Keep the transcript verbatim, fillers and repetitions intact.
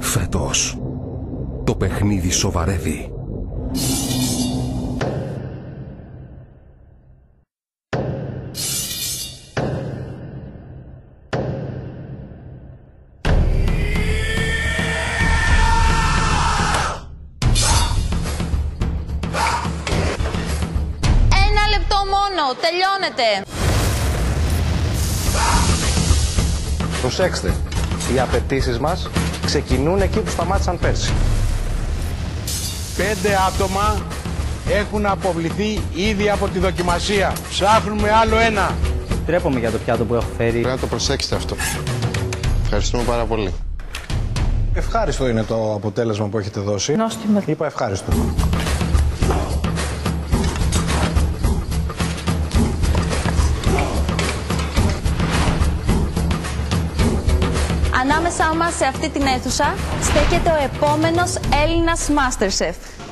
Φέτος, το παιχνίδι σοβαρεύει. Ένα λεπτό μόνο, τελειώνεται. Προσέξτε, οι απαιτήσεις μας ξεκινούν εκεί που σταμάτησαν πέρσι. Πέντε άτομα έχουν αποβληθεί ήδη από τη δοκιμασία. Ψάχνουμε άλλο ένα. Τρέπομαι για το πιάτο που έχω φέρει. Πρέπει να το προσέξετε αυτό. Ευχαριστούμε πάρα πολύ. Ευχάριστο είναι το αποτέλεσμα που έχετε δώσει. Νόστιμο. Είπα ευχάριστο. Ανάμεσά μας σε αυτή την αίθουσα στέκεται ο επόμενος Έλληνας MasterChef.